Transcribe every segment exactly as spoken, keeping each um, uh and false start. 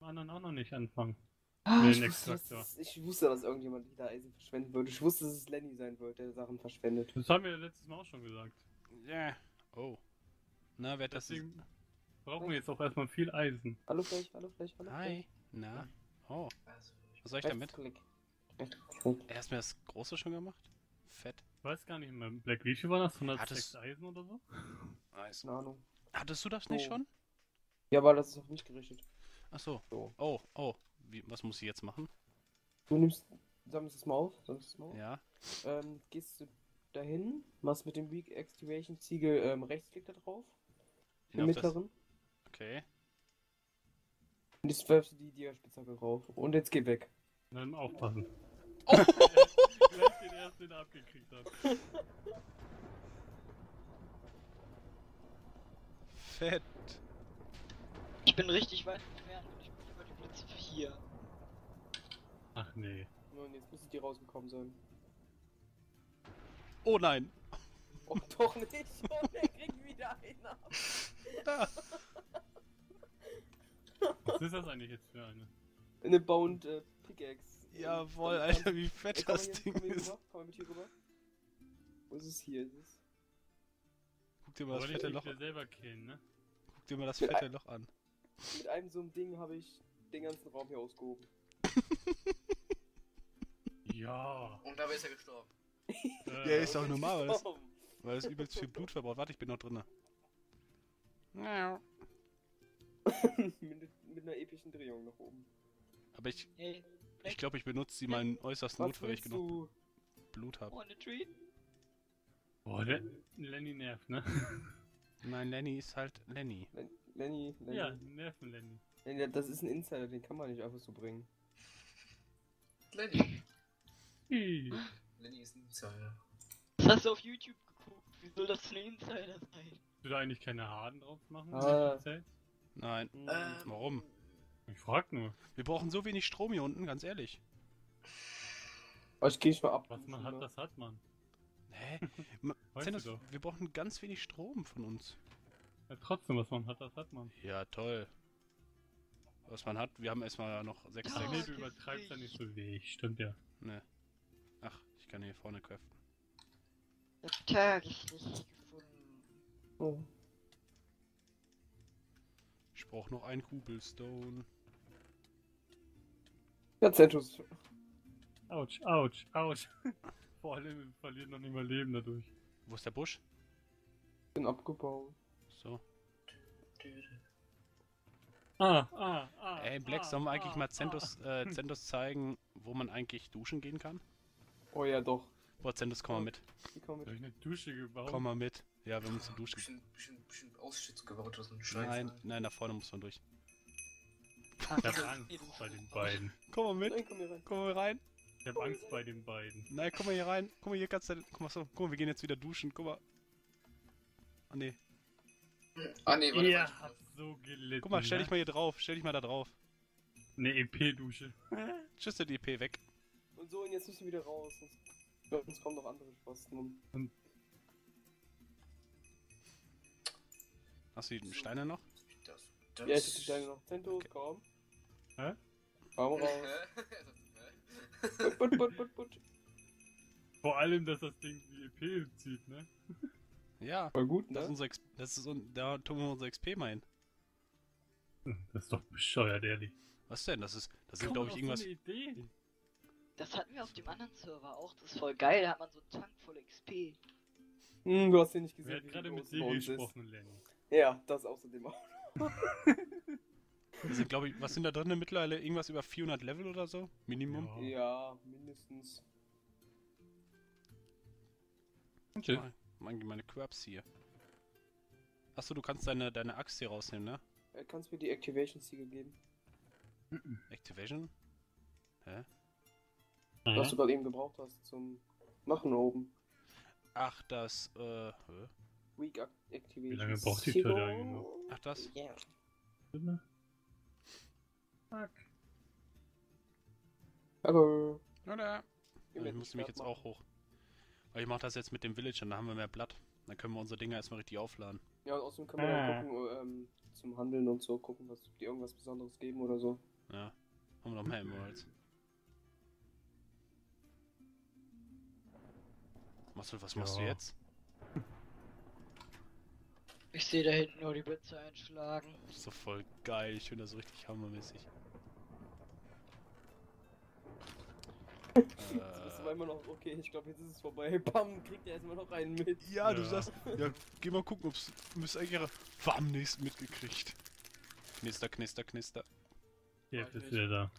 anderen auch noch nicht anfangen. Ah, Mit ich, dem wusste, Extraktor. dass, ich wusste, dass irgendjemand wieder Eisen verschwenden würde. Ich wusste, dass es Lenny sein wird, der Sachen verschwendet. Das haben wir letztes Mal auch schon gesagt. Ja. Oh. Na, wer das ist? Deswegen brauchen wir jetzt auch erstmal viel Eisen. Hallo Fläche, hallo Fläche, hallo Hi. Fläche. Na. Oh. Was soll ich Rechtsklick. damit? Rechtsklick. Er hast mir das große schon gemacht? Fett. Ich weiß gar nicht mehr. Black, wie viel war das? hundertsechs Hattest- Eisen oder so? Nice. Keine Ahnung. Hattest du das nicht Oh. schon? Ja, aber das ist auf mich gerichtet. Ach so. So. Oh, oh. Wie, was muss ich jetzt machen? Du nimmst, sammelst es mal auf, sammelst es mal auf. Ja. Ähm, gehst du dahin, machst mit dem Weak Activation Ziegel ähm, Rechtsklick da drauf. Im Auf das- mittleren. Okay. Und jetzt wirfst du die Dia-Spitzhacke rauf. Und jetzt geh weg. Dann aufpassen. Oh. Gleich den ersten, den er abgekriegt hat. Fett. Ich bin richtig weit entfernt und ich bin über die Blitze vier. Ach nee. Und jetzt müsste die rausgekommen sein. Oh nein. Oh, doch nicht. Und er kriegt wieder einen ab. Da. Was ist das eigentlich jetzt für eine? Eine Bound äh, Pickaxe. Jawohl, Dann- Alter, wie Ey, fett komm mal das hier, Ding komm hier ist. rüber, komm mal mit hier rüber. Wo ist es hier? Ist es? Guck dir mal das Aber fette nicht Loch wieder an. selber killen, ne? Guck dir mal das Mit fette ein- Loch an. Mit einem so einem Ding habe ich den ganzen Raum hier ausgehoben. Ja. Und dabei ist er gestorben. Äh, Ja, ist doch normal, was? Gestorben. Weil es übelst viel Blut verbraucht. Warte, ich bin noch drinne. Ja. mit, mit einer epischen Drehung nach oben. Aber ich, Hey, ich glaube, ich benutze sie mal in äußersten Was Notfall, wenn ich willst genug du? Blut habe. wanna treat? Boah, der Lenny nervt, ne? Nein, Lenny ist halt Lenny. Len- Lenny, Lenny. Ja, nerven Lenny. Lenny, das ist ein Insider, den kann man nicht einfach so bringen. Lenny. Ih. Lenny ist ein Insider. Was hast du auf YouTube geguckt? Wie soll das ein Insider sein? Willst du da eigentlich keine Haaren drauf machen? Ah. im Zelt? Nein. Hm. Ähm, Warum? Ich frag nur. Wir brauchen so wenig Strom hier unten, ganz ehrlich. Aber ich geh nicht mal ab. Was man hat, das hat man. Hä? Ma- Weißt Zenus, du doch. wir brauchen ganz wenig Strom von uns. Ja, trotzdem, was man hat, das hat man. Ja, toll. Was man hat, wir haben erstmal noch sechs Ja. Nee, Stacks. du übertreibst ja nicht so wie ich, stimmt ja. Ne. Ach, ich kann hier vorne craften. Das Tageslicht gefunden. Oh. Ich brauche noch einen Cobblestone. Ja, Zentus. Autsch, autsch, autsch. Vor allem, wir verlieren noch nicht mal Leben dadurch. Wo ist der Busch? Bin abgebaut. So. Ah, ah, ah. Ey, Black, ah, sollen wir eigentlich ah, mal Zentus, äh, Zentus zeigen, wo man eigentlich duschen gehen kann? Oh ja, doch. Boah, Zentus, komm mal mit. Die kommen Ah. Hab ich mit. eine Dusche gebaut? Komm mal mit. Ja, wir müssen duschen. Bisschen, bisschen, bisschen Ausschütz gebaut oder so ein Scheiß. Nein, nein, da vorne muss man durch. Ich hab Angst bei den beiden. Komm mal mit. Nein, komm hier rein. Komm mal rein. Ich hab Angst bei den beiden. Nein, komm mal hier rein. Guck mal, hier kannst du... Guck mal so. Guck mal, wir gehen jetzt wieder duschen. Guck mal. Ah, nee. Ah, nee, warte, Ihr warte. habt so gelitten. Guck mal, stell dich ne? mal hier drauf. Stell dich mal da drauf. Eine E P-Dusche. Tschüss, der D P weg. Und so, und jetzt müssen wir wieder raus. Sonst, sonst kommen noch andere Spasten. Und Hast du die Steine noch? Das, das. ja, ich hab die Steine noch. Zentus, Okay. komm. Hä? Komm raus. Hä? Put, put, put, put, put. Vor allem, dass das Ding die E P zieht, ne? Ja. Voll gut, Das ist ne? unser X das ist un da tun wir unser X P mal hin. Das ist doch bescheuert, ehrlich. Was denn? Das ist, das sind Komm glaube auf ich irgendwas. So eine Idee. Das hatten wir auf dem anderen Server auch. Das ist voll geil. Da hat man so einen Tank voll X P. Hm, du hast ja nicht Wer gesehen, hat wie gerade groß mit es dir bei uns ist. gesprochen, Lenny? Ja, das außerdem auch. Das sind glaube ich, was sind da drin mittlerweile? Irgendwas über vierhundert Level oder so? Minimum? Ja. Ja, mindestens. Tschüss. Mal, meine, meine Quirps hier. Achso, du kannst deine, deine Axt hier rausnehmen, ne? Äh, kannst mir die Activation-Siegel geben? Activation? Hä? Was du gerade eben gebraucht hast zum Machen oben. Ach, das, äh, hä? Weak Activation. Wie lange braucht die Siegel. Stelle eigentlich noch? Ach, das? Ja. Fuck. Aber. Oder? Geh Ich mit, muss mich Schwert jetzt machen. auch hoch. Weil ich mach das jetzt mit dem Village und da haben wir mehr Blatt. Dann können wir unsere Dinger erstmal richtig aufladen. Ja, und außerdem können wir Ah. dann gucken, ähm, zum Handeln und so, gucken, was die irgendwas Besonderes geben oder so. Ja. Haben wir noch mehr Emeralds. Marcel, was machst du Ja. jetzt? Ich sehe da hinten nur die Blitze einschlagen. Das ist doch voll geil. Ich finde das so richtig hammermäßig. Jetzt bist du äh, immer noch, okay, ich glaube, jetzt ist es vorbei. Bam, kriegt er erstmal noch einen mit. ja, du Ja. sagst. Ja, geh mal gucken, ob's. Müsst eigentlich ihre. War am nächsten mitgekriegt. Knister, knister, knister. Die Weiß Hälfte ist nicht. wieder da.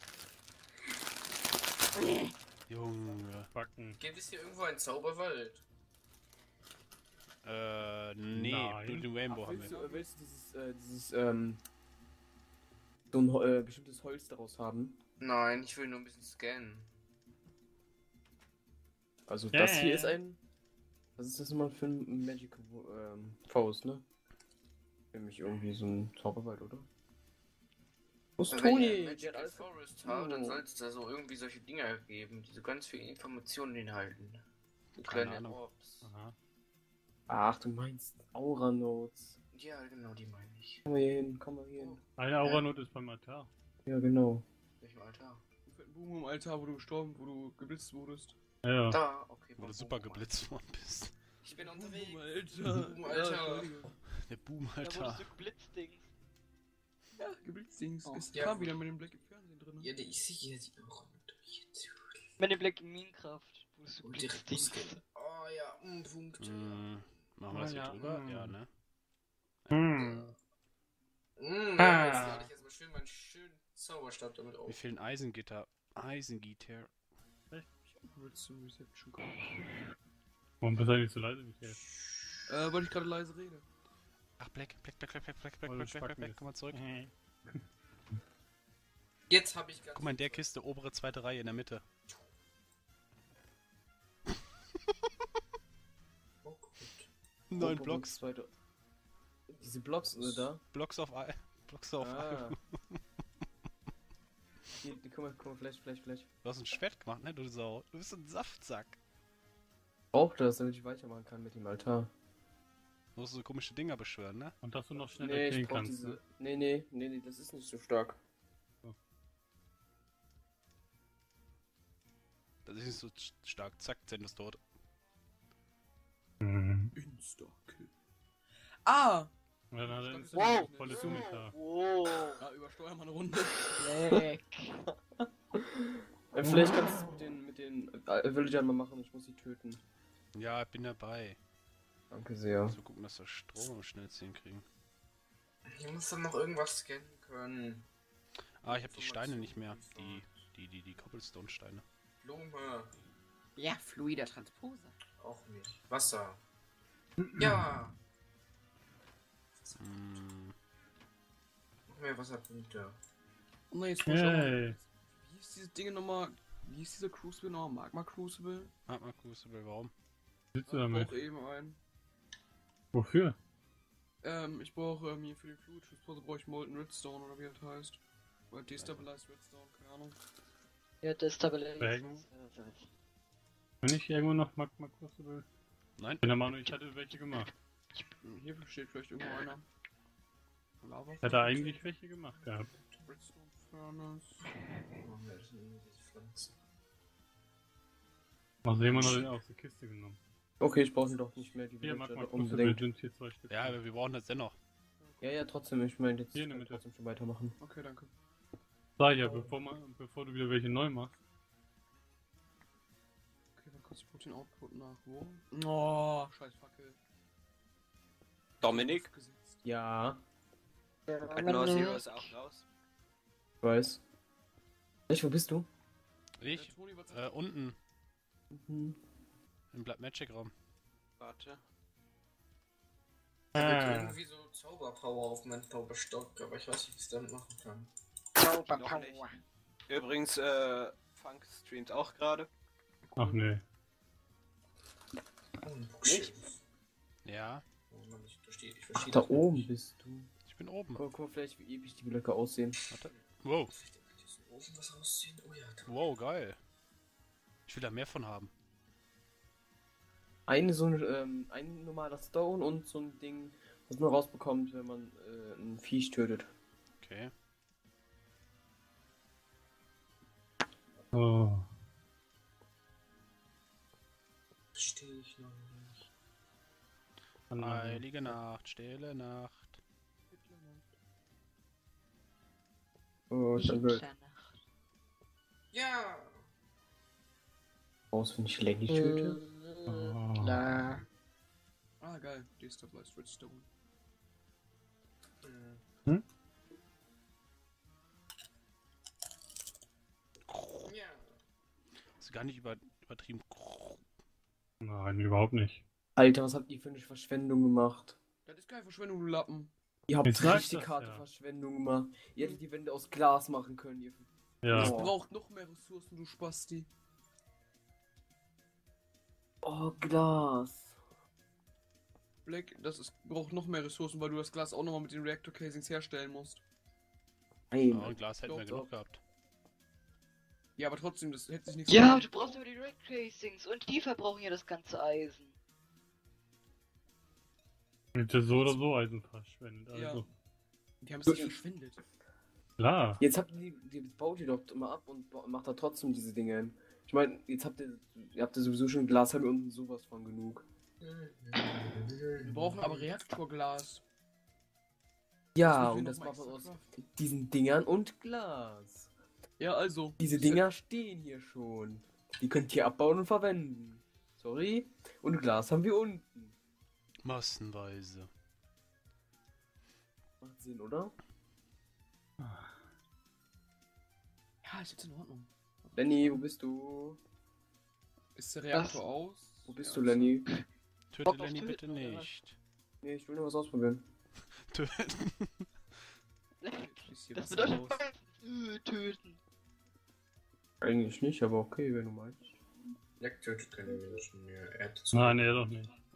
Junge. Backen. Gibt es hier irgendwo einen Zauberwald? Äh, nee, Nein. Blue den Rainbow Ach, haben willst, wir. du, willst du dieses, äh, dieses, ähm, so ein äh, bestimmtes Holz daraus haben? Nein, ich will nur ein bisschen scannen. Also Ja, das ja, hier ja. ist ein... Was ist das immer für ein Magic ähm, Faust, ne? Nämlich irgendwie so ein Zauberwald, oder? Wo ist Wenn ihr Toni? Magical Der hat alles... Forest habt, dann Oh. soll es da so irgendwie solche Dinger geben, die so ganz viele Informationen enthalten. So Keine kleine Ahnung. Orbs. Aha. Ach, du meinst Aura-Notes. Ja, genau, die meine ich. Komm mal hier hin, komm mal hier hin. Eine Aura-Not ist beim Altar. Ja, genau. Welchem Altar? Boom im Altar, wo du gestorben, wo du geblitzt wurdest. Ja, ja. Da, okay. Wo du Boom, super Boom, geblitzt worden bist. Ich bin unterwegs. Alter. Boom, Alter. Der Boom, Da wurdest Alter. du geblitzdings. Ja, Geblitzdings. Oh, Es ja. kam wieder mit dem Black im Fernsehen drin. Ja, ich sehe hier die auch jetzt. Mit dem Black Minecraft wurdest du Und direkt geblitzdings. Muskeln. Oh ja, um Punkte. Mm, machen wir das hier Ja, drüber? mm. Ja, ne? Hm. Mm, Ah. ja, jetzt lade ich erstmal schön meinen schönen Zauberstab damit Wie auf. vielen Eisengitter? Eisengitter. Willst du Reception kommen? Warum bist du eigentlich so leise wie ich jetzt? Äh, weil ich gerade leise rede. Ach, Black, Black, Black, Black, Black, Black, Black, Oh, Black, das Black, Black, Spacken Black, ist. komm mal zurück. Jetzt habe ich ganz. Guck mal, in der Kiste, obere zweite Reihe in der Mitte. Oh Gott. Neun Oh, Blocks. Zweite. Diese Blocks sind da. Blocks auf Ei. Blocks auf Ei. Ah. Hier, die- guck mal, guck mal, Flash, Flash, Flash. Du hast ein Schwert gemacht, ne, du Sau. Du bist ein Saftsack. Braucht das, damit ich weitermachen kann mit dem Altar. Du musst so komische Dinger beschwören, ne? Und dass du noch schneller Nee, ich killen brauch kannst. diese. Ne? Nee, nee, nee, nee, das ist nicht so stark. Das ist nicht so st- stark. Zack, Zen ist tot. Mhm. Insta-Kill. Ah! Und dann hat er Ich ein glaub, Wow. volles Inventar. Wow. Ja, übersteuer mal eine Runde. Black. Äh, vielleicht kannst du es mit den, mit den äh, Villagern mal machen, ich muss sie töten. Ja, ich bin dabei. Danke sehr. So gucken, dass wir Strom am schnellsten hinkriegen. Ich muss dann noch irgendwas scannen können. Ah, ich habe die Steine nicht mehr. Die, die, die, die Cobblestone-Steine. Blume. Ja, fluider Transposer. Auch nicht. Wasser. Ja. Mm, Noch mehr Wasserpunkte. Oh nein, jetzt muss ich auch mal. Yay. Wie ist dieses Ding nochmal? Wie ist dieser Crucible nochmal? Magma Crucible? Magma Crucible, warum? Sitzt du Ich damit? brauche eben einen. Wofür? Ähm, ich brauche ähm, hier für den Fluid Transposer brauche ich Molten Redstone oder wie das heißt. Oder Destabilized Redstone, keine Ahnung. Ja, Destabilization. Wagen? Bin ich irgendwo noch Magma Crucible? Nein? Bin der Meinung, ich hatte welche gemacht. Hier steht vielleicht irgendwo einer. Lava. Ich hatte eigentlich welche gemacht gehabt. Redstone Furnace. Oh, ne, das sind nur diese Pflanzen. Also jemand hat den aus der Kiste genommen. Okay, ich brauche sie doch nicht mehr, die Hier, Villager Magma da Crucible unbedingt. sind hier zwei Stück. Ja, aber wir brauchen das dennoch. Ja, ja, trotzdem, ich meine, jetzt Hier in der kann ich Mitte. trotzdem schon weitermachen. Okay, danke. Sag ja, bevor, man, bevor du wieder welche neu machst. Okay, dann kurz den Output nach wo? Oh, scheiß Fackel. Dominik, Gesetzt. Ja, Adnor Zero ist auch raus. ich weiß. Echt, wo bist du? Ich? Äh, Toni, was Äh, unten. Mhm. Im Blood Magic Raum. Warte. Ich hab Ah. irgendwie so Zauberpower auf meinen Zauberstock, aber ich weiß nicht, wie ich es damit machen kann. Noch nicht. Übrigens, äh, Funk streamt auch gerade. Ach nee. Oh, ein Bookshelf. Ja, Oh Mann, ich verstehe, ich verstehe. Da das oben nicht. bist du. ich bin oben. Guck, guck mal vielleicht, wie episch die Blöcke aussehen. Warte. Wow. Vielleicht kann ich so oben was rausziehen. Oh ja, da. Wow, geil. Ich will da mehr von haben. Eine so ein, ähm, ein normaler Stone und so ein Ding, was man rausbekommt, wenn man äh, ein Viech tötet. Okay. Oh. Verstehe ich noch nicht. Mann, Mann. Heilige Nacht, stille Nacht. Oh, ist dann gut. Mitternacht. Ja! Raus, wenn ich Lenny töte. Oh. Na. Ah, geil. Destabilized Redstone. Hm? Ja. Ist gar nicht über, übertrieben. Nein, überhaupt nicht. Alter, was habt ihr für eine Verschwendung gemacht? Das ist keine Verschwendung, du Lappen. Ihr habt Jetzt sagst richtig du's, harte ja. Verschwendung gemacht. Ihr hättet die Wände aus Glas machen können. Ihr Ja. Das Oh. braucht noch mehr Ressourcen, du Spasti. Oh, Glas. Black, das ist, braucht noch mehr Ressourcen, weil du das Glas auch nochmal mit den Reactor Casings herstellen musst. Nein. Ja, und Glas hätten wir Doch, genug gehabt. Ja, aber trotzdem, das hätte sich nichts Ja, geändert. du brauchst aber die Red Casings und die verbrauchen ja das ganze Eisen. Hätte so oder so Eisen verschwendet. Also. Ja. Die haben es nicht verschwendet. Klar. Jetzt habt ihr die, die baut ihr doch immer ab und ba- macht da trotzdem diese Dinge hin. Ich meine, jetzt habt ihr, ihr habt ja sowieso schon Glas, haben wir unten sowas von genug. Wir brauchen aber Reaktorglas. Ja, müssen und wir das noch mal macht man aus extra craften. diesen Dingern und Glas. Ja, also. Diese Dinger stehen hier schon. Die könnt ihr abbauen und verwenden. Sorry. Und Glas haben wir unten. Massenweise. Macht Sinn, oder? Ja, ist jetzt in Ordnung. Lenny, wo bist du? Ist der Reaktor Was? aus? Wo bist Ja, du, Lenny? Töte Bock auf Lenny Töten, bitte oder was? nicht. Nee, ich will nur was ausprobieren. Töten. Ist hier Das was bedeutet los? äh, töten. Eigentlich nicht, aber okay, wenn du meinst. Black tötet keine Menschen mehr. Er hat Nein, er doch nicht.